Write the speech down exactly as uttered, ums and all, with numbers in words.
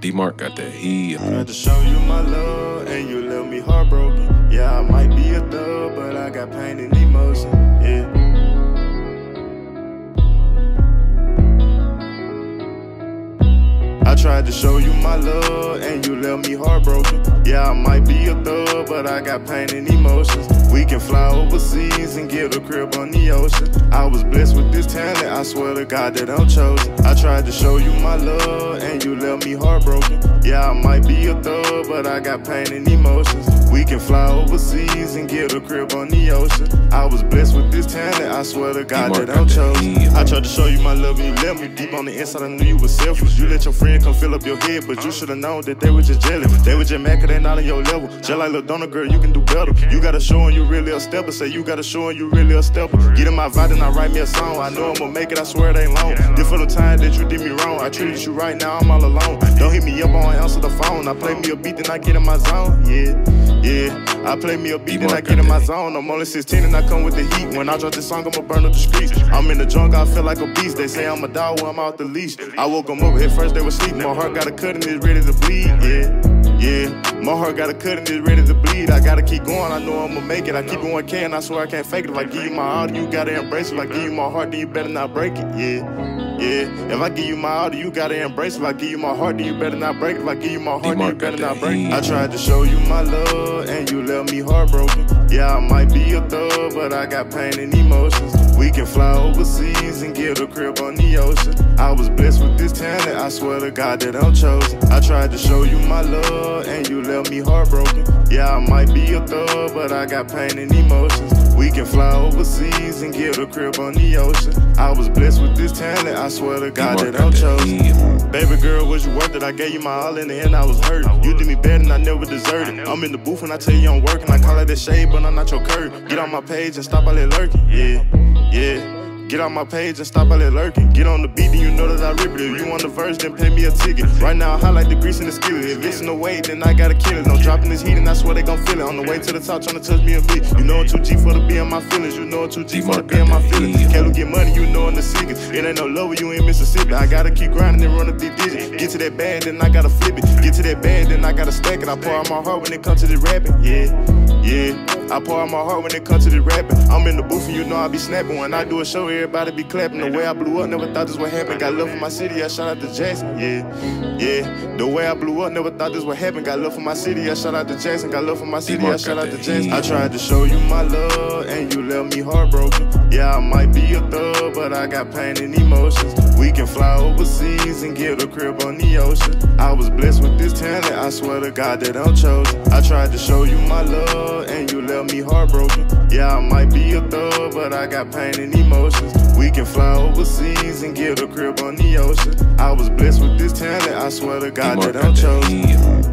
D-Mark got that heat. Tried to show you my love and you left me heartbroken. Yeah, I might be a thug, but I got pain and emotion. Yeah. I tried to show you my love and you left me heartbroken. Yeah, I might be a thug, but I got pain and emotions. We can fly overseas and get a crib on the ocean. I was blessed with this talent, I swear to God that I'm chosen. I tried to show you my love and you left me heartbroken. Yeah, I might be a thug, but I got pain and emotions. We can fly overseas and get a crib on the ocean. I was blessed with this talent, I swear to God that I'm chosen. I tried to show you my love and you left me deep on the inside. I knew you were selfish. You let your friend come fill up your head, but you should've known that they were just jealous. They were just mad cause they not on your level. Just like Lil Donna, girl, you can do better. You gotta show 'em you really a stepper. Say you gotta show 'em you really a stepper. Get in my vibe and I write me a song. I know I'ma make it, I swear it ain't long. This for the time that you did me wrong. I treated you right, now I'm all alone. Don't hit me up, I won't answer the phone. I play me a beat, then I get in my zone. Yeah, yeah. I play me a beat, then I get in my zone. I'm only sixteen and I come with the heat. When I drop this song, I'ma burn up the streets. I'm in the junk, I feel like a beast. They say I'm a dog when I'm out the leash. I woke them up, at first they were sleeping. My heart got a cut and it's ready to bleed. Yeah, yeah. My heart got a cut and it's ready to bleed. I gotta keep going, I know I'ma make it. I keep it one K and I swear I can't fake it. If I give you my all, you gotta embrace it. If I give you my heart, then you better not break it. Yeah, yeah. If I give you my all, you gotta embrace it. If I give you my heart, then you better not break it. If I give you my heart, then you better not break it. I tried to show you my love and you left me heartbroken. Yeah, I might be a thug, but I got pain and emotions. We can fly overseas and get a crib on the ocean. I was blessed with this talent, I swear to God that I'm chosen. I tried to show you my love and you left me heartbroken. Yeah, I might be a thug, but I got pain and emotions. We can fly overseas and get a crib on the ocean. I was blessed with this talent, I swear to God that I'm chosen. Baby girl, was you worth it? I gave you my all, in the end I was hurt. You did me better and I never deserted. I'm in the booth and I tell you I'm working. I call it that shade, but I'm not your curve. Get on my page and stop all that lurking. Yeah, yeah. Get on my page and stop all that lurking. Get on the beat, then you know that I rip it. If you want the verse, then pay me a ticket. Right now, I highlight the grease in the skillet. If it's in the way, then I gotta kill it. No dropping this heat, and I swear they gon' feel it. On the way to the top, tryna touch me a bit. You know I'm too G for the B in my feelings. You know I'm too G for the B in my feelings. Can't get money, you know in the secret. It ain't no love, you in Mississippi. I gotta keep grinding and run up these digits. Get to that bag, then I gotta flip it. Get to that bag, then I gotta stack it. I pour out my heart when it comes to the rapping. Yeah, yeah. I pour out my heart when it comes to the rapping. I'm in the booth and you know I be snapping. When I do a show, everybody be clapping. The way I blew up, never thought this would happen. Got love for my city, I shout out to Jackson. Yeah, yeah. The way I blew up, never thought this would happen. Got love for my city, I shout out to Jackson. Got love for my city, I shout out to Jackson. I tried to show you my love and you left me heartbroken. Yeah, I might be a thug, but I got pain and emotions. We can fly overseas and get a crib on the ocean. I was blessed with this talent, I swear to God that I'm chosen. I tried to show you my love and you left me heartbroken. Yeah, I might be a thug, but I got pain and emotions. We can fly overseas and get a crib on the ocean. I was blessed with this talent, I swear to God that I'm chosen.